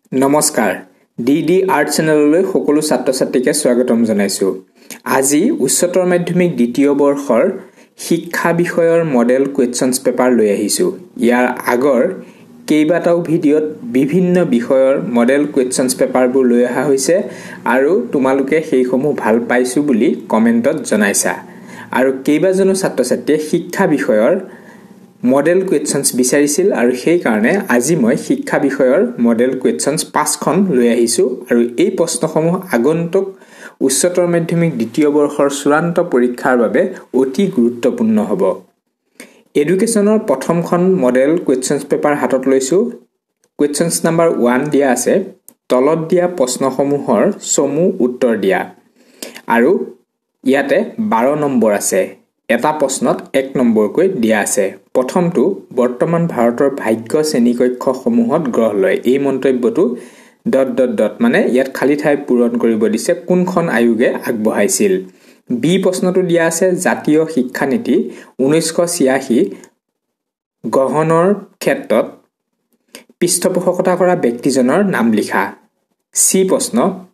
নমস্কাৰ DD art চেনেললৈ সকলো ছাত্ৰ-ছাত্ৰীকে স্বাগতম জনাইছো। আজি উচ্চতৰ মাধ্যমিক দ্বিতীয় বৰ্ষৰ শিক্ষা বিষয়ৰ মডেল কোৱেশ্চনছ পেপাৰ লৈ আহিছো। ইয়াৰ আগৰ কেইবাটাও ভিডিঅ'ত বিভিন্ন বিষয়ৰ মডেল কোৱেশ্চনছ পেপাৰবোৰ লৈ অহা হৈছে আৰু তোমালোকে সেইসমূহ ভাল পাইছো বুলি কমেন্টত জনাইছা। আৰু কেইবাজনো ছাত্ৰ-ছাত্ৰীয়ে শিক্ষা বিষয়ৰ মডেল কোৱেশ্চনছ বিচাৰিছিল আৰু সেই কাৰণে আজি মই শিক্ষা বিষয়ৰ মডেল কোৱেশ্চনছ 5খন লৈ আহিছো আৰু এই প্ৰশ্নসমূহ আগন্তুক উচ্চতৰ মাধ্যমিক দ্বিতীয় বৰ্ষৰ চূড়ান্ত পৰীক্ষাৰ বাবে অতি গুৰুত্বপূৰ্ণ হ'ব। এডুকেশ্যনৰ প্ৰথমখন মডেল কোৱেশ্চনছ পেপাৰ হাতত লৈছো। কোৱেশ্চনছ নম্বৰ 1 দিয়া আছে, তলত দিয়া প্ৰশ্নসমূহৰ চমু উত্তৰ দিয়া। আৰু ইয়াতে 12 নম্বৰ আছে। এটা প্ৰশ্নত 1 নম্বৰকৈ দিয়া আছে। প্ৰথমটো বৰ্তমান ভাৰতৰ ভাগ্য শ্ৰেণীকক্ষসমূহত গ্ৰহ লয়। এই মন্তব্যটো ... মানে ইয়াত খালী ঠাই পূৰণ কৰিব দিছে কোনখন আয়োগে আগবঢ়াইছিল। বি প্ৰশ্নটো দিয়া আছে জাতীয় শিক্ষানীতি 1986 গ্ৰহণৰ ক্ষেত্ৰত পৃষ্ঠপোষকতা কৰা ব্যক্তিজনৰ নাম লিখা। চি প্ৰশ্ন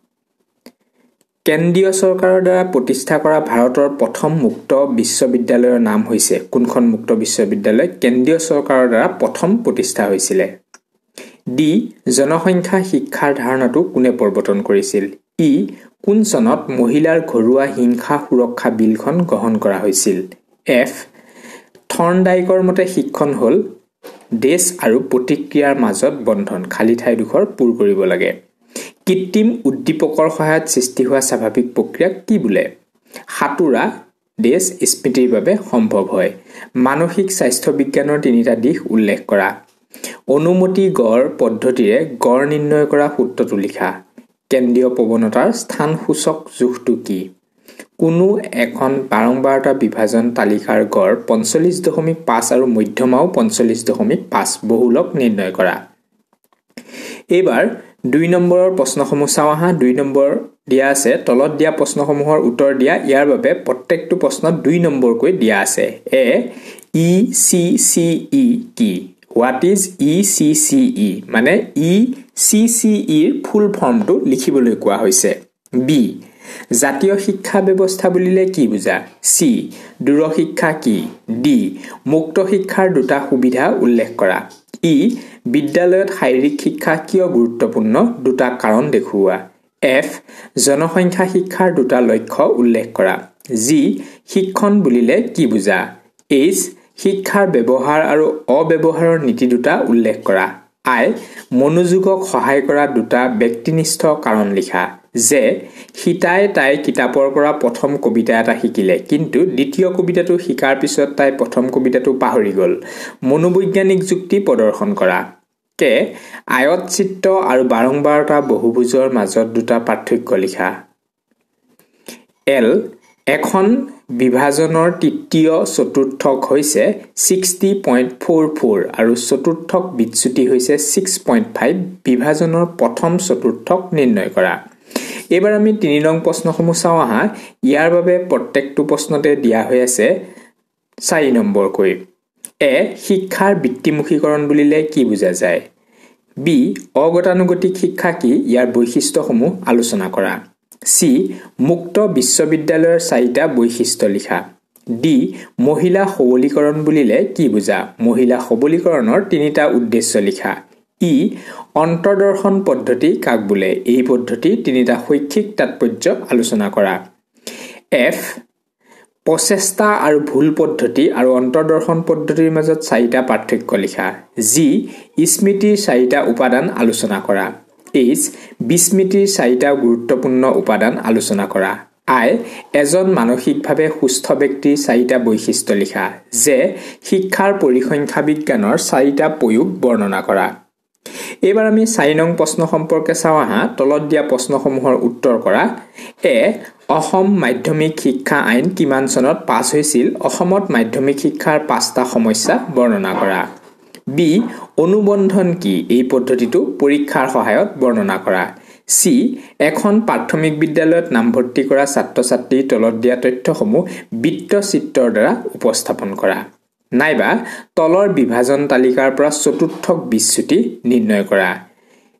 কেন্দ্ৰীয় চৰকাৰৰ দ্বাৰা প্ৰতিষ্ঠা কৰা ভাৰতৰ প্ৰথম মুক্ত বিশ্ববিদ্যালয়ৰ নাম হৈছে কোনখন মুক্ত বিশ্ববিদ্যালয় কেন্দ্ৰীয় চৰকাৰৰ দ্বাৰা প্ৰথম প্ৰতিষ্ঠা হৈছিল। ডি জনসংখ্যা শিক্ষাৰ ধাৰণাটো কোনে প্ৰৱৰ্তন কৰিছিল। ই কোন চনত মহিলাৰ ঘৰুৱা হিংসা সুৰক্ষা বিলখন গ্ৰহণ কৰা হৈছিল। এফ থৰ্ণডাইকৰ মতে শিক্ষণ হ'ল দেশ আৰু প্ৰতিক্ৰিয়াৰ মাজত বন্ধন। খালী ঠাইডোখৰ পূৰ কৰিব লাগে। কৃত্ৰিম উদ্দীপকৰ সহায়ত সৃষ্টি হোৱা স্বাভাৱিক প্ৰক্ৰিয়া কি বোলে। সাঁতোৰা দেশ স্মৃতিৰ বাবে সম্ভৱ হয়। মানসিক স্বাস্থ্য বিজ্ঞানৰ 3টা দিশ উল্লেখ কৰা। অনুমতি গড় পদ্ধতিৰে গড় নিৰ্ণয় কৰা সূত্ৰটো লিখা। কেন্দ্ৰীয় প্ৰৱণতাৰ স্থানসূচক জোখটো কি। কোনো এখন বাৰম্বাৰতা বিভাজন তালিকাৰ গড় 45.5 আৰু মধ্যমাও 45.5 বহুলক নিৰ্ণয় কৰা। এইবাৰ 2 নম্বৰৰ প্ৰশ্নসমূহ চাওঁ আহা। 2 নম্বৰ দিয়া আছে, তলত দিয়া প্ৰশ্নসমূহৰ উত্তৰ দিয়া। ইয়াৰ বাবে প্ৰত্যেকটো প্ৰশ্নত 2 নম্বৰকৈ দিয়া আছে। এ ECCE কি? হোৱাট ইজ ECCE মানে ECCEৰ ফুল ফৰ্মটো লিখিবলৈ কোৱা হৈছে। বি জাতীয় শিক্ষা ব্যৱস্থা বুলিলে কি বুজা। চি দূৰশিক্ষা কি। ডি মুক্ত শিক্ষাৰ 2টা সুবিধা উল্লেখ কৰা। ই বিদ্যালয়ত শাৰীৰিক শিক্ষা কিয় গুৰুত্বপূৰ্ণ 2টা কাৰণ দেখুওৱা। এফ জনসংখ্যা শিক্ষাৰ 2টা লক্ষ্য উল্লেখ কৰা। জি শিক্ষণ বুলিলে কি বুজা। এইচ শিক্ষাৰ ব্যৱহাৰ আৰু অব্যৱহাৰৰ নীতি 2টা উল্লেখ কৰা। আই মনোযোগক সহায় কৰা 2টা ব্যক্তিনিষ্ঠ কাৰণ লিখা। যে সীতাই তাই কিতাপৰ পৰা প্ৰথম কবিতা এটা শিকিলে কিন্তু দ্বিতীয় কবিতাটো শিকাৰ পিছত তাই প্ৰথম কবিতাটো পাহৰি গ'ল। মনোবৈজ্ঞানিক যুক্তি প্ৰদৰ্শন কৰা। কে আয়ত চিত্ৰ আৰু বাৰম্বাৰতা বহুভুজৰ মাজত 2টা পাৰ্থক্য লিখা। এল এখন বিভাজনৰ তৃতীয় চতুৰ্থক হৈছে 60.44 আৰু চতুৰ্থক বিচ্যুতি হৈছে 6.5। বিভাজনৰ প্ৰথম চতুৰ্থক নিৰ্ণয় কৰা। এইবাৰ আমি 3 নং প্ৰশ্নসমূহ চাওঁ আহা। ইয়াৰ বাবে প্ৰত্যেকটো প্ৰশ্নতে দিয়া হৈ আছে 4 নম্বৰকৈ। এ শিক্ষাৰ বৃত্তিমুখীকৰণ বুলিলে কি বুজা যায়। বি অগতানুগতিক শিক্ষা কি ইয়াৰ বৈশিষ্ট্যসমূহ আলোচনা কৰা। চি মুক্ত বিশ্ববিদ্যালয়ৰ 4টা বৈশিষ্ট্য লিখা। ডি মহিলা সবলীকৰণ বুলিলে কি বুজা। মহিলা সবলীকৰণৰ 3টা উদ্দেশ্য লিখা। ই অন্তৰ্দৰ্শন পদ্ধতি কাক বোলে। এই পদ্ধতি 3টা শৈক্ষিক তাৎপৰ্য আলোচনা কৰা। এফ প্ৰচেষ্টা আৰু ভুল পদ্ধতি আৰু অন্তৰ্দৰ্শন পদ্ধতিৰ মাজত 4টা পাৰ্থক্য লিখা। জি স্মৃতিৰ 4টা উপাদান আলোচনা কৰা। এইচ বিস্মৃতিৰ 4টা গুৰুত্বপূৰ্ণ উপাদান আলোচনা কৰা। আই এজন মানসিকভাৱে সুস্থ ব্যক্তিৰ 4টা বৈশিষ্ট্য লিখা। যে শিক্ষাৰ পৰিসংখ্যা বিজ্ঞানৰ 4টা প্ৰয়োগ বৰ্ণনা কৰা। এইবাৰ আমি 4 নং প্ৰশ্ন সম্পৰ্কে চাওঁ আহা। তলত দিয়া প্ৰশ্নসমূহৰ উত্তৰ কৰা। এ অসম মাধ্যমিক শিক্ষা আইন কিমান চনত পাছ হৈছিল। অসমত মাধ্যমিক শিক্ষাৰ 5টা সমস্যা বৰ্ণনা কৰা। বি অনুবন্ধন কি এই পদ্ধতিটো পৰীক্ষাৰ সহায়ত বৰ্ণনা কৰা। চি এখন প্ৰাথমিক বিদ্যালয়ত নামভৰ্তি কৰা ছাত্ৰ-ছাত্ৰীৰ তলত দিয়া তথ্যসমূহ বৃত্তচিত্ৰৰ দ্বাৰা উপস্থাপন কৰা। নাইবা তলৰ বিভাজন তালিকাৰ পৰা চতুৰ্থক বিচ্যুতি নিৰ্ণয় কৰা।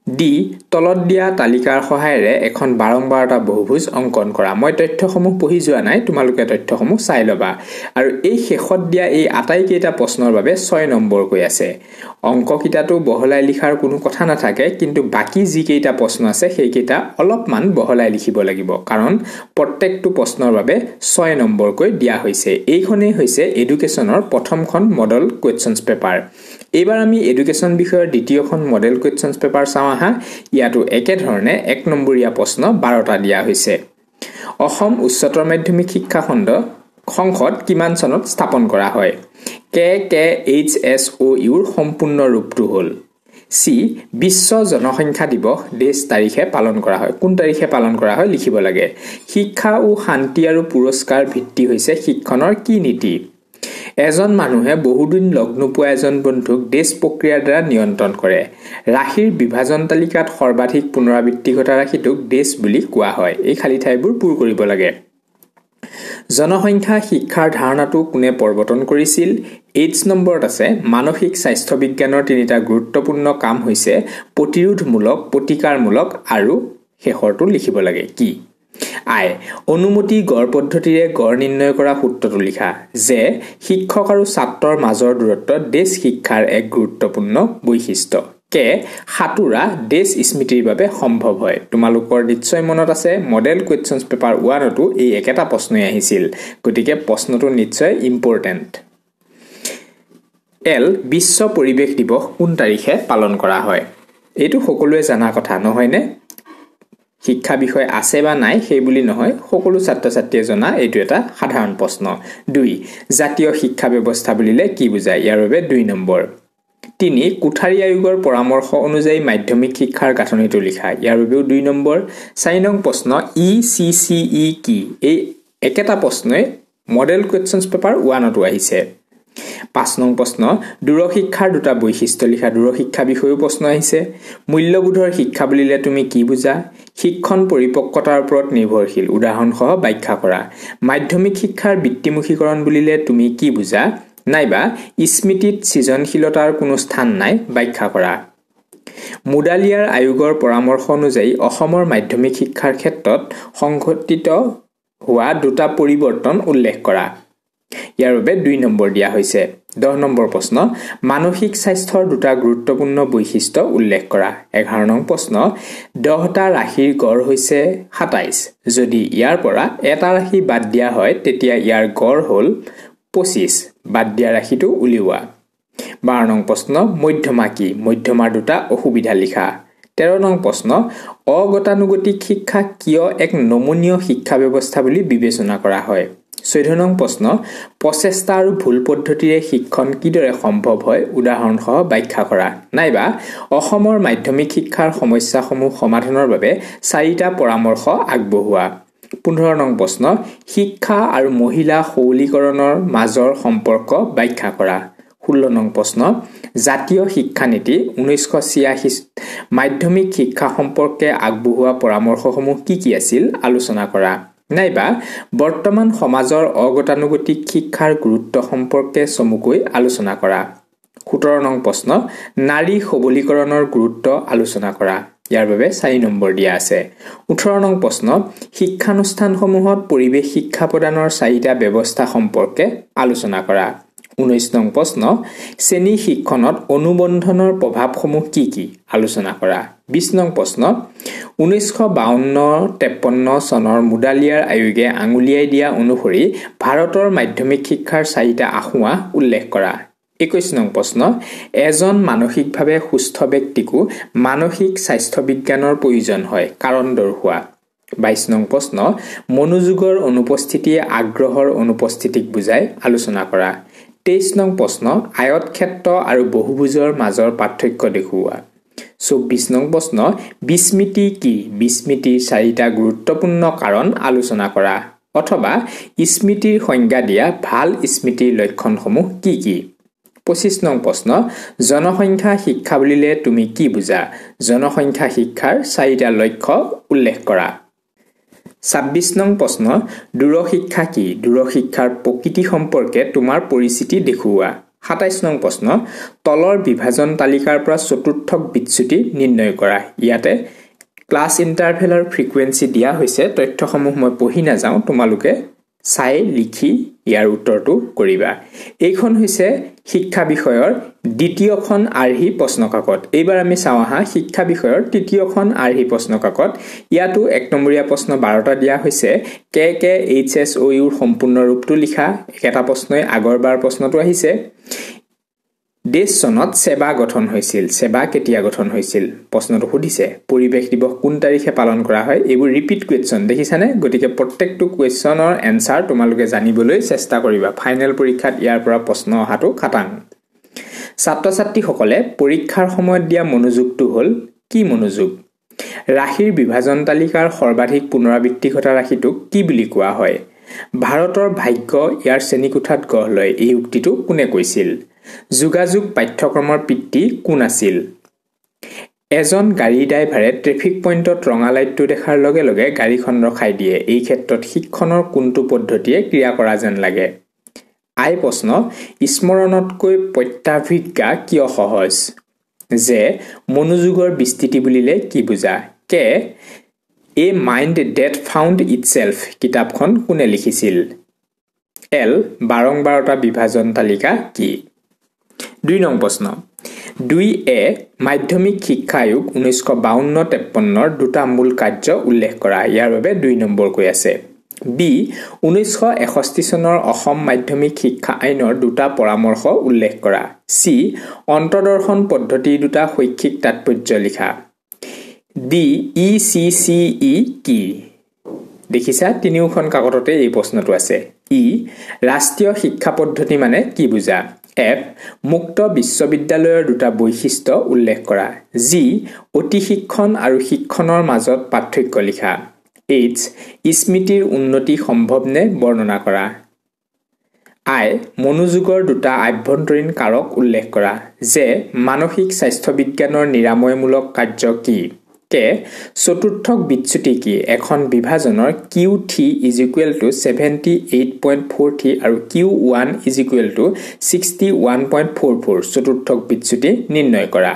ডি তলত দিয়া তালিকাৰ সহায়েৰে এখন বাৰম্বাৰতা বহুভুজ অংকন কৰা মই তথ্যসমূহ পঢ়ি যোৱা নাই তোমালোকে তথ্যসমূহ চাই লবা আৰু এই শেষত দিয়া এই আটাইকেইটা প্ৰশ্নৰ বাবে 6 নম্বৰ কৈ আছে অংককিটাটো বহলাই লিখাৰ কোনো কথা নাথাকে কিন্তু বাকি যি কেইটা প্ৰশ্ন আছে সেই কেইটা অলপমান বহলাই লিখিব লাগিব কাৰণ প্ৰত্যেকটো প্ৰশ্নৰ বাবে 6 নম্বৰ কৈ দিয়া হৈছে এইখনেই হৈছে এডুকেশ্যনৰ প্ৰথমখন মডেল কোৱেশ্চনছ পেপাৰ এইবাৰ আমি এডুকেশ্যন বিষয়ৰ দ্বিতীয়খন মডেল কোৱেশ্চনছ পেপাৰ চাওঁ আহা ইয়াতো একে ধৰণে 1 নম্বৰীয়া প্ৰশ্ন 12টা দিয়া হৈছে অসম উচ্চতৰ মাধ্যমিক শিক্ষা খণ্ড সংসদ কিমান চনত স্থাপন কৰা হয় AHSEC সম্পূৰ্ণ ৰূপটো হ'ল সি বিশ্ব জনসংখ্যা দিৱস দেশ তাৰিখে পালন কৰা হয় কোন তাৰিখে পালন কৰা হয় লিখিব লাগে শিক্ষা ও শান্তি আৰু পুৰস্কাৰ ভিত্তি হৈছে শিক্ষণৰ কি নীতি এজন মানুহে বহুদিন লগ নোপোৱা এজন বন্ধুক দেশ প্ৰক্ৰিয়াৰ দ্বাৰা নিয়ন্ত্ৰণ কৰে ৰাশিৰ বিভাজন তালিকাত সৰ্বাধিক পুনৰাবৃত্তি ঘটা ৰাশিটোক দেশ বুলি কোৱা হয় এই খালি ঠাইবোৰ পূৰ কৰিব লাগে জনসংখ্যা শিক্ষাৰ ধাৰণাটো কোনে প্ৰৱৰ্তন কৰিছিল 8 নম্বৰত আছে মানসিক স্বাস্থ্য বিজ্ঞানৰ তিনিটা গুৰুত্বপূৰ্ণ কাম হৈছে প্ৰতিৰোধমূলক প্ৰতিকাৰমূলক আৰু শেষৰটো লিখিব লাগে কি আই অনুমতি গড় পদ্ধতিৰে গড় নিৰ্ণয় কৰা সূত্ৰটো লিখা যে শিক্ষক আৰু ছাত্ৰৰ মাজৰ দূৰত্ব দেশ শিক্ষাৰ এক গুৰুত্বপূৰ্ণ বৈশিষ্ট্য কে সাতুৰা দেশ স্মৃতিৰ বাবে সম্ভৱ হয় তোমালোকৰ নিশ্চয় মনত আছে মডেল কোৱেশ্চনছ পেপাৰ 1 তো এই একেটা প্ৰশ্নই আহিছিল গতিকে প্ৰশ্নটো নিশ্চয় ইম্পৰ্টেন্ট এল বিশ্ব পৰিৱেশ দিৱস কোন তাৰিখে পালন কৰা হয় এইটো সকলোৱে জানা কথা নহয়নে শিক্ষা বিষয় আছে বা নাই সেই বুলি নহয় সকলো ছাত্ৰ ছাত্ৰীয়ে জনা এইটো এটা সাধাৰণ প্ৰশ্ন 2 জাতীয় শিক্ষা ব্যৱস্থা বুলিলে কি বুজায় ইয়াৰ বাবে 2 নম্বৰ 3 কুঠাৰী আয়োগৰ পৰামৰ্শ অনুযায়ী মাধ্যমিক শিক্ষাৰ গাঁথনিটো লিখা ইয়াৰ বাবেও 2 নম্বৰ 4 নং প্ৰশ্ন ECCE কি এই একেটা প্ৰশ্নই মডেল কোৱেশ্চনছ পেপাৰ 1 তো আহিছে 5 নং প্ৰশ্ন দূৰশিক্ষাৰ দুটা বৈশিষ্ট্য লিখা দূৰশিক্ষা বিষয়ও প্ৰশ্ন আহিছে মূল্যবোধৰ শিক্ষা বুলিলে তুমি কি বুজা শিক্ষণ পৰিপক্কতাৰ ওপৰত নিৰ্ভৰশীল উদাহৰণ সহ ব্যাখ্যা কৰা মাধ্যমিক শিক্ষাৰ বৃত্তিমুখীকৰণ বুলিলে তুমি কি বুজা নাইবা স্মৃতিত সৃজনশীলতাৰ কোনো স্থান নাই ব্যাখ্যা কৰা মুডালিয়াৰ আয়োগৰ পৰামৰ্শ অনুযায়ী অসমৰ মাধ্যমিক শিক্ষাৰ ক্ষেত্ৰত সংঘটিত হোৱা দুটা পৰিৱৰ্তন উল্লেখ কৰা ইয়াৰ বাবে 2 নম্বৰ দিয়া হৈছে 10 নম্বৰ প্ৰশ্ন মানসিক স্বাস্থ্যৰ দুটা গুৰুত্বপূৰ্ণ বৈশিষ্ট্য উল্লেখ কৰা 11 নং প্ৰশ্ন 10টা ৰাশিৰ গড় হৈছে 27 যদি ইয়াৰ পৰা এটা ৰাশি বাদ দিয়া হয় তেতিয়া ইয়াৰ গড় হ'ল 25 বাদ দিয়া ৰাশিটো উলিওৱা 12 নং প্ৰশ্ন মধ্যমা কি মধ্যমাৰ দুটা অসুবিধা লিখা 13 নং প্ৰশ্ন অগতানুগতিক শিক্ষা কিয় এক নমনীয় শিক্ষা ব্যৱস্থা বুলি বিবেচনা কৰা হয় 14 নং প্ৰশ্ন প্ৰচেষ্টা আৰু ভুল পদ্ধতিৰে শিক্ষণ কিদৰে সম্ভৱ হয় উদাহৰণ সহ ব্যাখ্যা কৰা নাইবা অসমৰ মাধ্যমিক শিক্ষাৰ সমস্যাসমূহ সমাধানৰ বাবে 4টা পৰামৰ্শ আগবঢ়োৱা 15 নং প্ৰশ্ন শিক্ষা আৰু মহিলা সবলীকৰণৰ মাজৰ সম্পৰ্ক ব্যাখ্যা কৰা 16 নং প্ৰশ্ন জাতীয় শিক্ষা নীতি 1986 মাধ্যমিক শিক্ষা সম্পৰ্কে আগবঢ়োৱা পৰামৰ্শসমূহ কি আছিল আলোচনা কৰা নাইবা বৰ্তমান সমাজৰ অগতানুগতিক শিক্ষাৰ গুৰুত্ব সম্পৰ্কে চমুকৈ আলোচনা কৰা 17 নং প্ৰশ্ন নাৰী সবলীকৰণৰ গুৰুত্ব আলোচনা কৰা ইয়াৰ বাবে 4 নম্বৰ দিয়া আছে 18 নং প্ৰশ্ন শিক্ষানুষ্ঠানসমূহত পৰিৱেশ শিক্ষা প্ৰদানৰ 4টা ব্যৱস্থা সম্পৰ্কে আলোচনা কৰা 19 নং প্ৰশ্ন শ্ৰেণী শিক্ষণত অনুবন্ধনৰ প্ৰভাৱসমূহ কি আলোচনা কৰা 20 নং প্ৰশ্ন 1952-53 চনৰ মুডালিয়াৰ আয়োগে আঙুলিয়াই দিয়া অনুসৰি ভাৰতৰ মাধ্যমিক শিক্ষাৰ 4টা আসোঁৱাহ উল্লেখ কৰা 21 নং প্ৰশ্ন এজন মানসিকভাৱে সুস্থ ব্যক্তিকো মানসিক স্বাস্থ্য বিজ্ঞানৰ প্ৰয়োজন হয় কাৰণ দৰ্শোৱা 22 নং প্ৰশ্ন মনোযোগৰ অনুপস্থিতিয়ে আগ্ৰহৰ অনুপস্থিতিক বুজাই আলোচনা কৰা 23 নং প্ৰশ্ন আয়ত ক্ষেত্ৰ আৰু বহুভুজৰ মাজৰ পাৰ্থক্য দেখুওৱা 24 নং প্ৰশ্ন বিস্মৃতি কি বিস্মৃতিৰ 4টা গুৰুত্বপূৰ্ণ কাৰণ আলোচনা কৰা অথবা স্মৃতিৰ সংজ্ঞা দিয়া ভাল স্মৃতিৰ লক্ষণসমূহ কি 25 নং প্ৰশ্ন জনসংখ্যা শিক্ষা বুলিলে তুমি কি বুজা জনসংখ্যা শিক্ষাৰ 4টা লক্ষ্য উল্লেখ কৰা 26 নং প্ৰশ্ন দূৰশিক্ষা কি দূৰশিক্ষাৰ প্ৰকৃতি সম্পৰ্কে তোমাৰ পৰিচিতি দেখুওৱা 27 নং প্ৰশ্ন তলৰ বিভাজন তালিকাৰ পৰা চতুৰ্থক বিচ্যুতি নিৰ্ণয় কৰা ইয়াতে ক্লাছ ইন্টাৰভেলৰ ফ্ৰিকুৱেন্সি দিয়া হৈছে তথ্যসমূহ মই পঢ়ি না যাও তোমালোকে চাই লিখি ইয়াৰ উত্তৰটো কৰিবা এইখন হৈছে শিক্ষা বিষয়ৰ দ্বিতীয়খন আৰ্হি প্ৰশ্নকাকত এইবাৰ আমি চাও আহা শিক্ষা বিষয়ৰ তৃতীয়খন আৰ্হি প্ৰশ্নকাকত ইয়াতো এক নম্বৰীয়া প্ৰশ্ন 12টা দিয়া হৈছে কে HSOU ৰ সম্পূৰ্ণ ৰূপটো লিখা এটা প্ৰশ্নই আগৰবাৰ প্ৰশ্নটো আহিছে দেশ চনত সেবা গঠন হৈছিল সেবা কেতিয়া গঠন হৈছিল প্ৰশ্নটো সুধিছে পৰিবেশ দিৱস কোন তাৰিখে পালন কৰা হয় এইবোৰ ৰিপিট কোৱেশ্চন দেখিছানে গতিকে প্ৰত্যেকটো কোৱেশ্চনৰ এনসাৰ তোমালোকে জানিবলৈ চেষ্টা কৰিবা ফাইনেল পৰীক্ষাত ইয়াৰ পৰা প্ৰশ্ন অহাটো খাটাং ছাত্ৰ ছাত্ৰীসকলে পৰীক্ষাৰ সময়ত দিয়া মনোযোগটো হ'ল কি মনোযোগ ৰাশিৰ বিভাজন তালিকাৰ সৰ্বাধিক পুনৰাবৃত্তি ঘটা ৰাশিটোক কি বুলি কোৱা হয় ভাৰতৰ ভাগ্য ইয়াৰ শ্ৰেণীকোঠাত গঢ় লয় এই উক্তিটো কোনে কৈছিল যোগাযোগ পাঠ্যক্ৰমৰ পিতৃ কোন আছিল এজন গাড়ী ড্ৰাইভাৰে ট্ৰেফিক পইণ্টত ৰঙা লাইটটো দেখাৰ লগে লগে গাড়ীখন ৰখাই দিয়ে এই ক্ষেত্ৰত শিক্ষণৰ কোনটো পদ্ধতিয়ে ক্ৰিয়া কৰা যেন লাগে আই প্ৰশ্ন স্মৰণতকৈ প্ৰত্যাভিজ্ঞা কিয় সহজ যে মনোযোগৰ বিস্তৃতি বুলিলে কি বুজা কে a mind that found itself কিতাপখন কোনে লিখিছিল এল বাৰংবাৰটা বিভাজন তালিকা কি 2 নং প্ৰশ্ন 2A মাধ্যমিক শিক্ষা আয়োগ 1952-53 দুটা মূল কাৰ্য উল্লেখ কৰা ইয়াৰ বাবে 2 নম্বৰ কৈ আছে বি 1961 চনৰ অসম মাধ্যমিক শিক্ষা আইনৰ দুটা পৰামৰ্শ উল্লেখ কৰা সি অন্তৰ্দৰ্শন পদ্ধতি দুটা শৈক্ষিক তাৎপৰ্য লিখা ডি ECCE কি দেখিছা তিনিওখন কাকততে এই প্ৰশ্নটো আছে ই ৰাষ্ট্ৰীয় শিক্ষা পদ্ধতি মানে কি বুজা এফ মুক্ত বিশ্ববিদ্যালয়ৰ দুটা বৈশিষ্ট্য উল্লেখ কৰা জি অতি শিক্ষণ আৰু শিক্ষণৰ মাজত পাৰ্থক্য লিখা এইচ স্মৃতিৰ উন্নতি সম্ভৱনে বৰ্ণনা কৰা আই মনোযোগৰ দুটা আভ্যন্তৰীণ কাৰক উল্লেখ কৰা যে মানসিক স্বাস্থ্য বিজ্ঞানৰ নিৰাময়মূলক কাৰ্য কি কে চতুৰ্থক বিচ্যুতি কি এখন বিভাজনৰ Q3 = 78.43 আৰু Q1 = 61.44 চতুৰ্থক বিচ্যুতি নিৰ্ণয় কৰা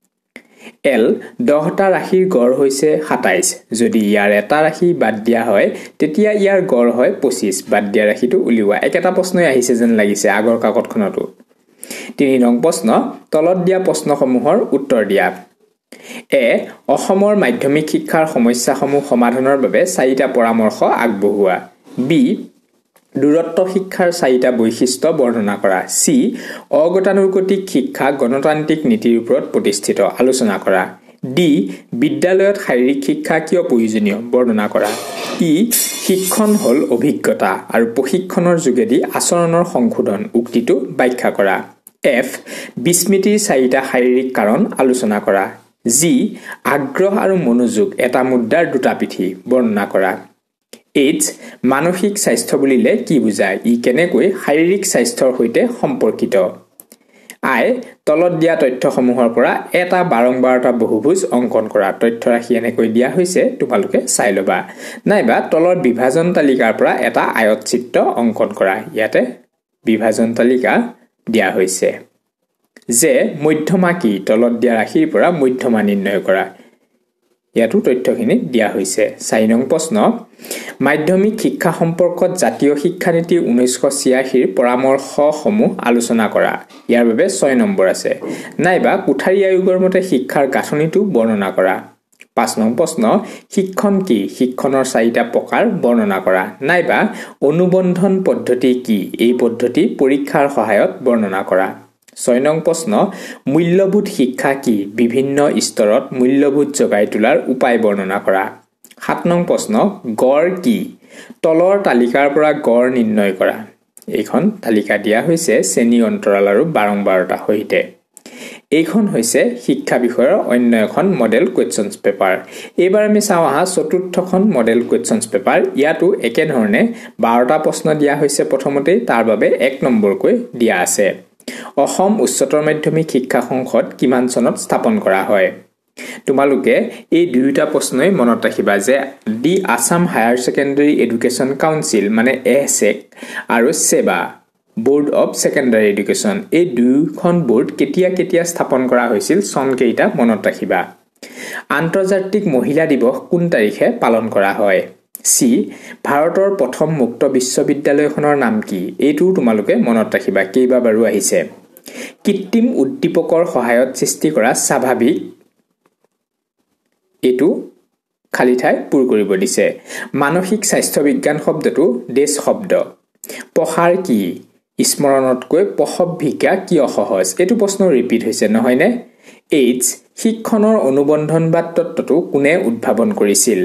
এল 10টা ৰাশিৰ গড় হৈছে 27 যদি ইয়াৰ এটা ৰাশি বাদ দিয়া হয় তেতিয়া ইয়াৰ গড় হয় 25 বাদ দিয়া ৰাশিটো উলিওৱা একেটা প্ৰশ্নই আহিছে যেন লাগিছে আগৰ কাকতখনতো 3 নং প্ৰশ্ন তলত দিয়া প্ৰশ্নসমূহৰ উত্তৰ দিয়া এ অসমৰ মাধ্যমিক শিক্ষাৰ সমস্যাসমূহ সমাধানৰ বাবে 4টা পৰামৰ্শ আগবঢ়োৱা বি দূৰত্ব শিক্ষাৰ 4টা বৈশিষ্ট্য বৰ্ণনা কৰা সি অগতানুগতিক শিক্ষা গণতান্ত্ৰিক নীতিৰ ওপৰত প্ৰতিষ্ঠিত আলোচনা কৰা ডি বিদ্যালয়ত শাৰীৰিক শিক্ষা কিয় প্ৰয়োজনীয় বৰ্ণনা কৰা ই শিক্ষণ হল অভিজ্ঞতা আৰু প্ৰশিক্ষণৰ যোগেদি আচৰণৰ সংশোধন উক্তিটো ব্যাখ্যা কৰা এফ বিস্মৃতিৰ 4টা শাৰীৰিক কাৰণ আলোচনা কৰা জি আগ্ৰহ আৰু মনোযোগ এটা মুদ্ৰাৰ দুটা পিঠি বৰ্ণনা কৰা এইচ মানসিক স্বাস্থ্য বুলিলে কি বুজায় ই কেনেকৈ শাৰীৰিক স্বাস্থ্যৰ সৈতে সম্পৰ্কিত আই তলত দিয়া তথ্যসমূহৰ পৰা এটা বাৰংবাৰটা বহুভুজ অংকন কৰা তথ্য ৰাশি এনেকৈ দিয়া হৈছে তোমালোকে চাই লবা নাইবা তলৰ বিভাজন তালিকাৰ পৰা এটা আয়ত চিত্ৰ অংকন কৰা ইয়াতে বিভাজন তালিকা দিয়া হৈছে যে মধ্যমা কি তলত দিয়া ৰাশিৰ পৰা মধ্যমা নিৰ্ণয় কৰা ইয়াতো তথ্যখিনি দিয়া হৈছে 4 নং প্ৰশ্ন মাধ্যমিক শিক্ষা সম্পৰ্কত জাতীয় শিক্ষানীতি 1986 ৰ পৰামৰ্শসমূহ আলোচনা কৰা ইয়াৰ বাবে 6 নম্বৰ আছে নাইবা কোঠাৰী আয়োগৰ মতে শিক্ষাৰ গাঁথনিটো বৰ্ণনা কৰা 5 নং প্ৰশ্ন শিক্ষণ কি শিক্ষণৰ 4টা প্ৰকাৰ বৰ্ণনা কৰা নাইবা অনুবন্ধন পদ্ধতি কি এই পদ্ধতি পৰীক্ষাৰ সহায়ত বৰ্ণনা কৰা 6 নং প্ৰশ্ন মূল্যবোধ শিক্ষা কি বিভিন্ন স্তৰত মূল্যবোধ জগাই তোলাৰ উপায় বৰ্ণনা কৰা 7 নং প্ৰশ্ন গড় কি তলৰ তালিকাৰ পৰা গড় নিৰ্ণয় কৰা এইখন তালিকা দিয়া হৈছে শ্ৰেণী অন্তৰাল আৰু বাৰংবাৰটা সৈতে এইখন হৈছে শিক্ষা বিষয়ৰ অন্য এখন মডেল কোৱেশ্চনছ পেপাৰ এবাৰ আমি চাওঁ আহা চতুৰ্থখন মডেল কোৱেশ্চনছ পেপাৰ ইয়াতো একে ধৰণে 12টা প্ৰশ্ন দিয়া হৈছে প্ৰথমতে তাৰ বাবে 1 নম্বৰকৈ দিয়া আছে অসম উচ্চতৰ মাধ্যমিক শিক্ষা সংসদ কিমান চনত স্থাপন কৰা হয় তোমালোকে এই দুইটা প্ৰশ্নই মনত ৰাখিবা যে the Assam higher secondary education council মানে AHSEC আৰু সেবা বোৰ্ড অফ সেকেন্ডাৰী এডুকেশ্যন এই দুইখন বোৰ্ড কেতিয়া স্থাপন কৰা হৈছিল সন কেইটা মনত ৰাখিবা আন্তৰ্জাতিক মহিলা দিৱস কোন তাৰিখে পালন কৰা হয় সি ভাৰতৰ প্ৰথম মুক্ত বিশ্ববিদ্যালয়খনৰ নাম কি এইটো তোমালোকে মনত ৰাখিবা কেইবাবাৰো আহিছে কৃত্ৰিম উদ্দীপকৰ সহায়ত সৃষ্টি কৰা স্বাভাৱিক এটো খালি ঠাই পূৰ কৰিব দিছে মানসিক স্বাস্থ্য বিজ্ঞান শব্দটো দেশ শব্দ পঢ়াৰ কি স্মৰণতকৈ পঢ়ব ভিকা কিয় সহজ এটো প্ৰশ্ন ৰিপিট হৈছে নহয় নে এইচ শিক্ষণৰ অনুবন্ধনবাদ তত্ত্বটো কোনে উদ্ভাৱন কৰিছিল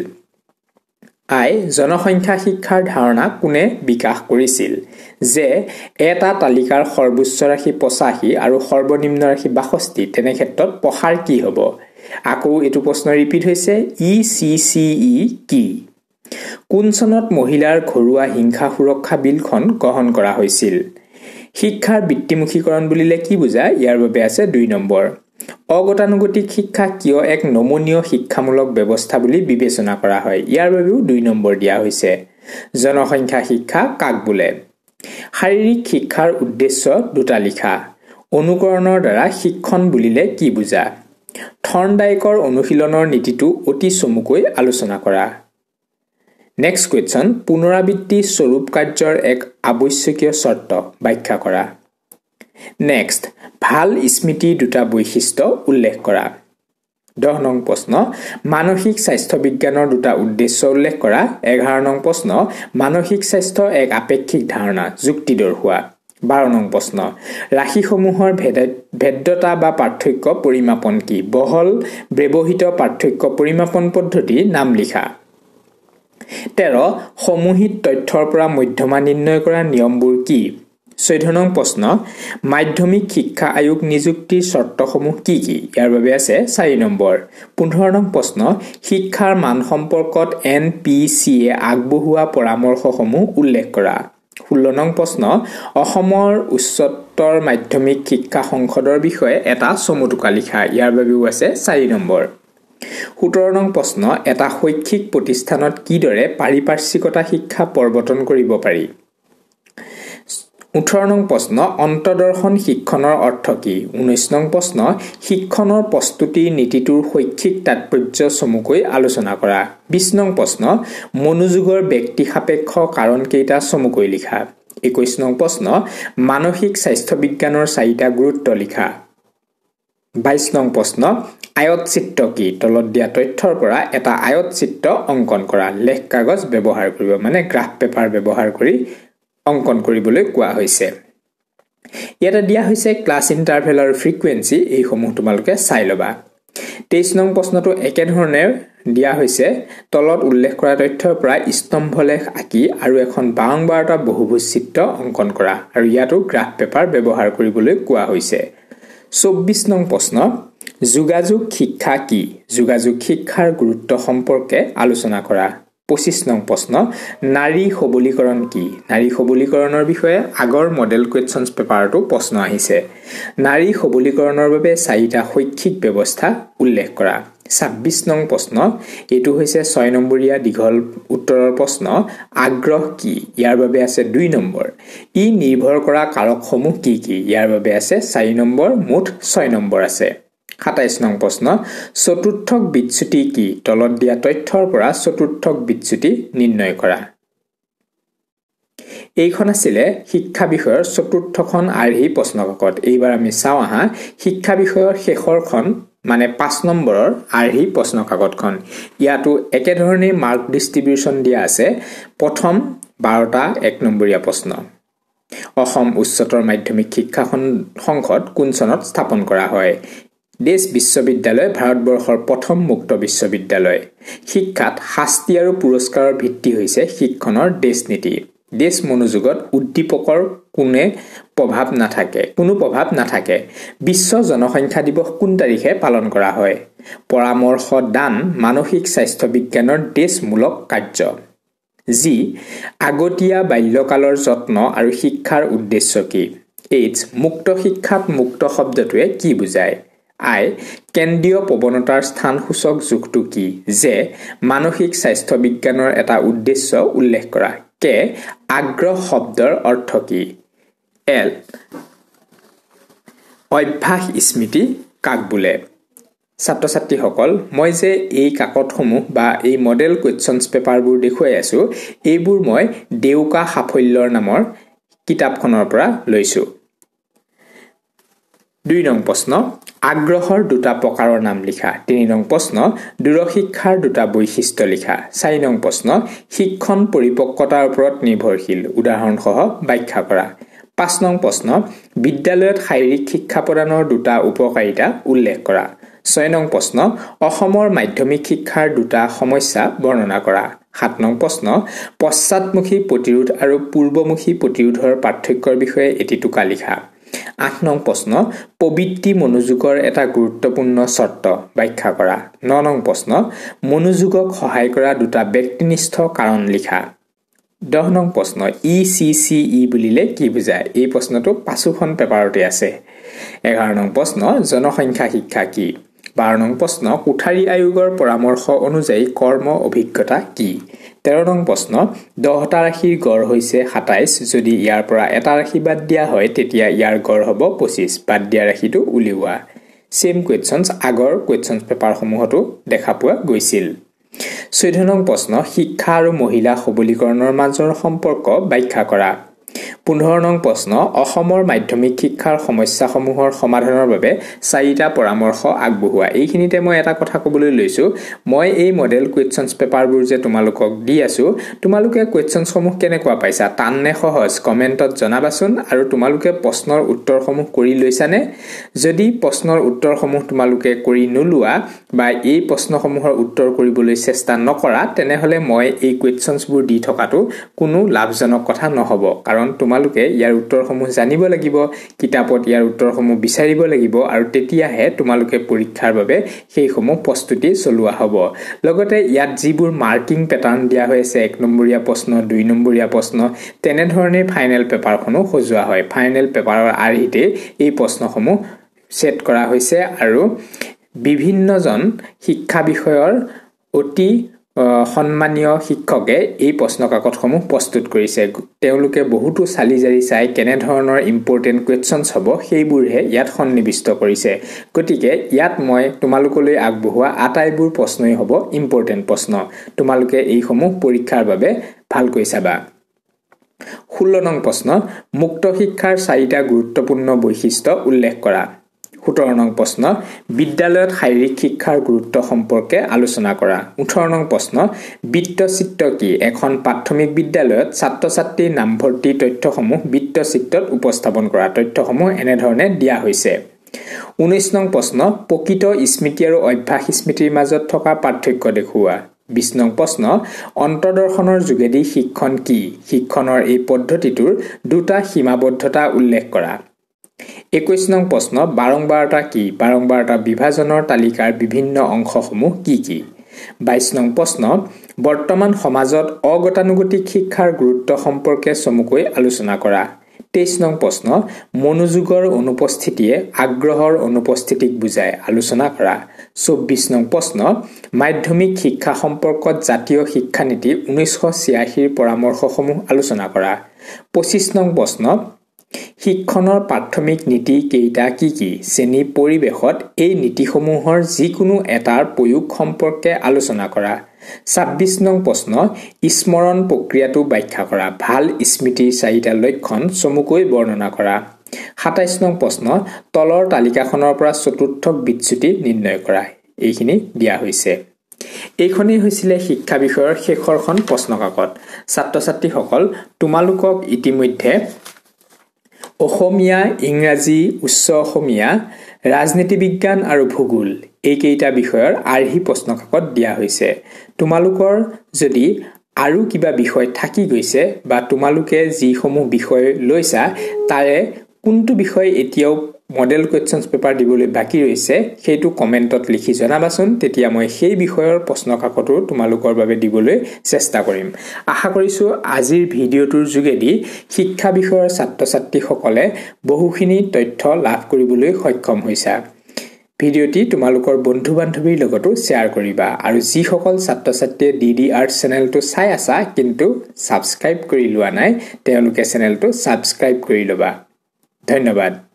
আই জনসংখ্যা শিক্ষাৰ ধাৰণা কোনে বিকাশ কৰিছিল যে এটা তালিকাৰ সৰ্বোচ্চ ৰাশি 85 আৰু সৰ্বনিম্ন ৰাশি 62 তেনে ক্ষেত্ৰত পঢ়াৰ কি হ'ব আকৌ এটো প্ৰশ্ন ৰিপিট হৈছে ECCE কি কোন চনত মহিলাৰ ঘৰুৱা হিংসা সুৰক্ষা বিলখন গ্ৰহণ কৰা হৈছিল শিক্ষাৰ বৃত্তিমুখীকৰণ বুলিলে কি বুজায় ইয়াৰ বাবে আছে 2 নম্বৰ অগতানুগতিক শিক্ষা কিয় এক নমনীয় শিক্ষামূলক ব্যৱস্থা বুলি বিবেচনা কৰা হয় ইয়াৰ বাবেও 2 নম্বৰ দিয়া হৈছে জনসংখ্যা শিক্ষা কাক বোলে শাৰীৰিক শিক্ষাৰ উদ্দেশ্য দুটা লিখা অনুকৰণৰ দ্বাৰা শিক্ষণ বুলিলে কি বুজা থৰ্নডাইকৰ অনুশীলনৰ নীতিটো অতি চমুকৈ আলোচনা কৰা নেক্সট কোৱেশ্চন পুনৰাবৃত্তি স্বৰূপ কাৰ্যৰ এক আৱশ্যকীয় চৰ্ত ব্যাখ্যা কৰা নেক্সট ভাল স্মৃতি দুটা বৈশিষ্ট্য উল্লেখ কৰা 10 নং প্ৰশ্ন মানসিক স্বাস্থ্য বিজ্ঞানৰ দুটা উদ্দেশ্য উল্লেখ কৰা 11 নং প্ৰশ্ন মানসিক স্বাস্থ্য এক আপেক্ষিক ধাৰণা যুক্তি দৰ্শোৱা 12 নং প্ৰশ্ন ৰাশিসমূহৰ ভেদ্যতা বা পাৰ্থক্য পৰিমাপন কি বহল ব্যৱহৃত পাৰ্থক্য পৰিমাপন পদ্ধতি নাম লিখা 13 সমূহিত তথ্যৰ পৰা মধ্যমা নিৰ্ণয় কৰা নিয়মবোৰ কি 14 নং প্ৰশ্ন মাধ্যমিক শিক্ষা আয়োগ নিযুক্তিৰ চৰ্তসমূহ কি কি ইয়াৰ বাবে আছে 4 নম্বৰ 15 নং প্ৰশ্ন শিক্ষাৰ মান সম্পৰ্কত NPCA আগবঢ়োৱা পৰামৰ্শসমূহ উল্লেখ কৰা 16 নং প্ৰশ্ন অসমৰ উচ্চতৰ মাধ্যমিক শিক্ষা সংসদৰ বিষয়ে এটা চমুটোকা লিখা ইয়াৰ বাবেও আছে 4 নম্বৰ 17 নং প্ৰশ্ন এটা শৈক্ষিক প্ৰতিষ্ঠানত কিদৰে পাৰিপাৰ্শ্বিকতা শিক্ষা প্ৰৱৰ্তন কৰিব পাৰি 18 নং প্ৰশ্ন অন্তদৰ্শন শিক্ষণৰ অৰ্থ কি 19 নং প্ৰশ্ন শিক্ষণৰ প্ৰস্তুতি নীতিটোৰ শৈক্ষিক তাৎপৰ্য চমুকৈ আলোচনা কৰা 20 নং প্ৰশ্ন মনোযোগৰ ব্যক্তি সাপেক্ষ কাৰণ কেইটা চমুকৈ লিখা 21 নং প্ৰশ্ন মানসিক স্বাস্থ্য বিজ্ঞানৰ 4টা গুৰুত্ব লিখা 22 নং প্ৰশ্ন আয়ত চিত্ৰ কি তলত দিয়া তথ্যৰ পৰা এটা আয়ত চিত্ৰ অংকন কৰা লেখ কাগজ ব্যৱহাৰ কৰিব মানে গ্ৰাফ পেপাৰ ব্যৱহাৰ কৰি অংকন কৰিবলৈ কোৱা হৈছে ইয়াতে দিয়া হৈছে ক্লাছ ইন্টাৰভেল আৰু ফ্ৰিকুৱেন্সি এই সমূহ তোমালোকে চাই লবা 23 নং প্ৰশ্নটো একে ধৰণে দিয়া হৈছে তলত উল্লেখ কৰা তথ্যৰ পৰা স্তম্ভলেখ আঁকি আৰু এখন বাৰংবাৰটা বহুভুজ চিত্ৰ অংকন কৰা আৰু ইয়াতো গ্ৰাফ পেপাৰ ব্যৱহাৰ কৰিবলৈ কোৱা হৈছে 24 নং প্ৰশ্ন যোগাযোগ শিক্ষা কি যোগাযোগ শিক্ষাৰ গুৰুত্ব সম্পৰ্কে আলোচনা কৰা 25 নং প্ৰশ্ন নাৰী সবলীকৰণ কি নাৰী সবলীকৰণৰ বিষয়ে আগৰ মডেল কোৱেশ্চনছ পেপাৰটো প্ৰশ্ন আহিছে নাৰী সবলীকৰণৰ বাবে 4টা শৈক্ষিক ব্যৱস্থা উল্লেখ কৰা 26 নং প্ৰশ্ন এটো হৈছে 6 নম্বৰীয়া দীঘল উত্তৰৰ প্ৰশ্ন আগ্ৰহ কি ইয়াৰ বাবে আছে 2 নম্বৰ ই নিৰ্ভৰ কৰা কাৰকসমূহ কি কি ইয়াৰ বাবে আছে 4 নম্বৰ মুঠ 6 নম্বৰ আছে 27 নং প্ৰশ্ন চতুৰ্থক বিচ্যুতি কি তলত দিয়া তথ্যৰ পৰা চতুৰ্থক বিচ্যুতি নিৰ্ণয় কৰা এইখন আছিল শিক্ষা বিষয়ৰ চতুৰ্থখন আৰ্হি প্ৰশ্নকাকত এইবাৰ আমি চাওঁ আহা শিক্ষা বিষয়ৰ শেষৰখন মানে 5 নম্বৰৰ আৰ্হি প্ৰশ্নকাকতখন ইয়াতো একে ধৰণে মাৰ্ক ডিস্ট্ৰিবিউচন দিয়া আছে প্ৰথম 12টা 1 নম্বৰীয়া প্ৰশ্ন অসম উচ্চতৰ মাধ্যমিক শিক্ষা সংসদ কোন চনত স্থাপন কৰা হয় দেশ বিশ্ববিদ্যালয় ভাৰতবৰ্ষৰ প্ৰথম মুক্ত বিশ্ববিদ্যালয় শিক্ষাত শাস্তি আৰু পুৰস্কাৰৰ ভিত্তি হৈছে শিক্ষণৰ দেশ নীতি দেশ মনোযোগত উদ্দীপকৰ কোনো প্ৰভাৱ নাথাকে বিশ্ব জনসংখ্যা দিৱস কোন তাৰিখে পালন কৰা হয় পৰামৰ্শ দান মানসিক স্বাস্থ্য বিজ্ঞানৰ দেশমূলক কাৰ্য জি আগতীয়া বাল্যকালৰ যত্ন আৰু শিক্ষাৰ উদ্দেশ্য কি এইচ মুক্ত শিক্ষাত মুক্ত শব্দটোৱে কি বুজায় আই কেন্দ্ৰীয় প্ৰৱণতাৰ স্থানসূচক যুগটো কি যে মানসিক স্বাস্থ্য বিজ্ঞানৰ এটা উদ্দেশ্য উল্লেখ কৰা কে আগ্ৰহ শব্দৰ অৰ্থ কি এল অভ্যাস স্মৃতি কাক বোলে ছাত্ৰ ছাত্ৰীসকল মই যে এই কাকতসমূহ বা এই মডেল কোৱেশ্চনছ পেপাৰবোৰ দেখুৱাই আছো এইবোৰ মই দেউকা সাফল্যৰ নামৰ কিতাপখনৰ পৰা লৈছো 2 নং প্ৰশ্ন আগ্ৰহৰ দুটা প্ৰকাৰৰ নাম লিখা 3 নং প্ৰশ্ন দূৰশিক্ষাৰ দুটা বৈশিষ্ট্য লিখা 4 নং প্ৰশ্ন শিক্ষণ পৰিপক্কতাৰ ওপৰত নিৰ্ভৰশীল উদাহৰণসহ ব্যাখ্যা কৰা 5 নং প্ৰশ্ন বিদ্যালয়ত শাৰীৰিক শিক্ষা প্ৰদানৰ দুটা উপকাৰিতা উল্লেখ কৰা 6 নং প্ৰশ্ন অসমৰ মাধ্যমিক শিক্ষাৰ দুটা সমস্যা বৰ্ণনা কৰা 7 নং প্ৰশ্ন পশ্চাদমুখী প্ৰতিৰোধ আৰু পূৰ্বমুখী প্ৰতিৰোধৰ পাৰ্থক্যৰ বিষয়ে এটি টুকা লিখা 8 নং প্ৰশ্ন পবিত্ৰী মনোযোগৰ এটা গুৰুত্বপূৰ্ণ শৰ্ত ব্যাখ্যা কৰা 9 নং প্ৰশ্ন মনোযোগক সহায় কৰা দুটা ব্যক্তিনিষ্ঠ কাৰণ লিখা 10 নং প্ৰশ্ন ECCE বুলিলে কি বুজায় এই প্ৰশ্নটো পাঁচোখন পেপাৰতে আছে 11 নং প্ৰশ্ন জনসংখ্যা শিক্ষা কি 12 নং প্ৰশ্ন কোঠাৰী আয়োগৰ পৰামৰ্শ অনুযায়ী কৰ্ম অভিজ্ঞতা কি 13 নং প্ৰশ্ন 10টা ৰাশিৰ গড় হৈছে 27 যদি ইয়াৰ পৰা এটা ৰাশি বাদ দিয়া হয় তেতিয়া ইয়াৰ গড় হ'ব 25 বাদ দিয়া ৰাশিটো উলিওৱা সেম কোৱেশ্চনছ আগৰ কোৱেশ্চনছ পেপাৰসমূহতো দেখা পোৱা গৈছিল 14 নং প্ৰশ্ন শিক্ষা আৰু মহিলা সবলীকৰণৰ মাজৰ সম্পৰ্ক ব্যাখ্যা কৰা 15 নং প্ৰশ্ন অসমৰ মাধ্যমিক শিক্ষাৰ সমস্যাসমূহৰ সমাধানৰ বাবে 4টা পৰামৰ্শ আগবঢ়োৱা এইখিনিতে মই এটা কথা ক'বলৈ লৈছো মই এই মডেল কোৱেশ্চনছ পেপাৰবোৰ যে তোমালোকক দি আছো তোমালোকে কোৱেশ্চনছসমূহ কেনেকুৱা পাইছা টান নে সহজ কমেন্টত জনাবাচোন আৰু তোমালোকে প্ৰশ্নৰ উত্তৰসমূহ কৰি লৈছানে যদি প্ৰশ্নৰ উত্তৰসমূহ তোমালোকে কৰি নোলোৱা বা এই প্ৰশ্নসমূহৰ উত্তৰ কৰিবলৈ চেষ্টা নকৰা তেনেহলে মই এই কোৱেশ্চনছবোৰ দি থকাটো কোনো লাভজনক কথা নহব কাৰণ তোমালোকে ইয়াৰ উত্তৰসমূহ জানিব লাগিব কিতাপত ইয়াৰ উত্তৰসমূহ বিচাৰিব লাগিব আৰু তেতিয়াহে তোমালোকে পৰীক্ষাৰ বাবে সেইসমূহ প্ৰস্তুতি চলোৱা হ'ব লগতে ইয়াত যিবোৰ মাৰ্কিং প্যাটাৰ্ন দিয়া হৈছে 1 নম্বৰীয়া প্ৰশ্ন 2 নম্বৰীয়া প্ৰশ্ন তেনে ধৰণে ফাইনেল পেপাৰখনো সজোৱা হয় ফাইনেল পেপাৰৰ আৰ্হিতে এই প্ৰশ্নসমূহ সেট কৰা হৈছে আৰু বিভিন্নজন শিক্ষা বিষয়ৰ অতি সন্মানীয় শিক্ষকে এই প্ৰশ্ন কাকতসমূহ প্ৰস্তুত কৰিছে তেওঁলোকে বহুতো চালিজাৰি চাই কেনে ধৰণৰ ইম্পৰ্টেন্ট কোৱেশ্চনছ হ'ব সেইবোৰহে ইয়াত সন্নিবিষ্ট কৰিছে গতিকে ইয়াত মই তোমালোকলৈ আগবঢ়োৱা আটাইবোৰ প্ৰশ্নই হ'ব ইম্পৰ্টেন্ট প্ৰশ্ন তোমালোকে এইসমূহ পৰীক্ষাৰ বাবে ভালকৈ চাবা 16 নং প্ৰশ্ন মুক্ত শিক্ষাৰ 4টা গুৰুত্বপূৰ্ণ বৈশিষ্ট্য উল্লেখ কৰা 17 নং প্ৰশ্ন বিদ্যালয়ত শাৰীৰিক শিক্ষাৰ গুৰুত্ব সম্পৰ্কে আলোচনা কৰা 18 নং প্ৰশ্ন বৃত্তচিত্ৰ কি এখন প্ৰাথমিক বিদ্যালয়ত ছাত্ৰ-ছাত্ৰীৰ নামভৰ্তি তথ্যসমূহ বৃত্তচিত্ৰত উপস্থাপন কৰা তথ্যসমূহ এনে ধৰণে দিয়া হৈছে 19 নং প্ৰশ্ন প্ৰকৃত স্মৃতি আৰু অভ্যাস স্মৃতিৰ মাজত থকা পাৰ্থক্য দেখুওৱা 20 নং প্ৰশ্ন অন্তৰ্দৰ্শনৰ যোগেদি শিক্ষণ কি শিক্ষণৰ এই পদ্ধতিটোৰ দুটা সীমাবদ্ধতা উল্লেখ কৰা 21 নং প্ৰশ্ন বাৰংবাৰতা কি বাৰংবাৰতা বিভাজনৰ তালিকাৰ বিভিন্ন অংশসমূহ কি 22 নং প্ৰশ্ন বৰ্তমান সমাজত অগতানুগতিক শিক্ষাৰ গুৰুত্ব সম্পৰ্কে চমুকৈ আলোচনা কৰা 23 নং প্ৰশ্ন মনোযোগৰ অনুপস্থিতিয়ে আগ্ৰহৰ অনুপস্থিতিক বুজায় আলোচনা কৰা 24 নং প্ৰশ্ন মাধ্যমিক শিক্ষা সম্পৰ্কত জাতীয় শিক্ষা নীতি 1986 ৰ পৰামৰ্শসমূহ আলোচনা কৰা 25 নং প্ৰশ্ন শিক্ষণৰ প্ৰাথমিক নীতি কেইটা কি শ্ৰেণী পৰিবেশত এই নীতিসমূহৰ যিকোনো এটাৰ প্ৰয়োগ সম্পৰ্কে আলোচনা কৰা 26 নং প্ৰশ্ন স্মৰণ প্ৰক্ৰিয়াটো ব্যাখ্যা কৰা ভাল স্মৃতিৰ 4টা লক্ষণ চমুকৈ বৰ্ণনা কৰা 27 নং প্ৰশ্ন তলৰ তালিকাখনৰ পৰা চতুৰ্থ বিচ্যুতি নিৰ্ণয় কৰা এইখিনি দিয়া হৈছে এইখনেই হৈছিলে শিক্ষা বিষয়ৰ শেষৰখন প্ৰশ্ন কাকত ছাত্ৰ ছাত্ৰীসকল তোমালোকক ইতিমধ্যে অসমীয়া ইংৰাজী উচ্চ অসমীয়া ৰাজনীতি বিজ্ঞান আৰু ভূগোল এই কেইটা বিষয়ৰ আৰ্হি প্ৰশ্ন কাকত দিয়া হৈছে তোমালোকৰ যদি আৰু কিবা বিষয় থাকি গৈছে বা তোমালোকে যিসমূহ বিষয় লৈছা তাৰে কোনটো বিষয় এতিয়াও মডেল কোৱেশ্চনছ পেপাৰ দিবলৈ বাকি ৰৈছে সেইটো কমেন্টত লিখি জনাবাচোন তেতিয়া মই সেই বিষয়ৰ প্ৰশ্ন কাকতো তোমালোকৰ বাবে দিবলৈ চেষ্টা কৰিম আশা কৰিছো আজিৰ ভিডিঅটোৰ যোগেদি শিক্ষা বিষয়ৰ ছাত্ৰ ছাত্ৰীসকলে বহুখিনি তথ্য লাভ কৰিবলৈ সক্ষম হৈছা ভিডিঅটি তোমালোকৰ বন্ধু বান্ধৱীৰ লগতো শেয়াৰ কৰিবা আৰু যিসকল ছাত্ৰ ছাত্ৰীয়ে ডিডি আৰ্ট চেনেলটো চাই আছা কিন্তু সাবস্ক্ৰাইব কৰি লোৱা নাই তেওঁলোকে চেনেলটো সাবস্ক্ৰাইব কৰি লবা ধন্যবাদ।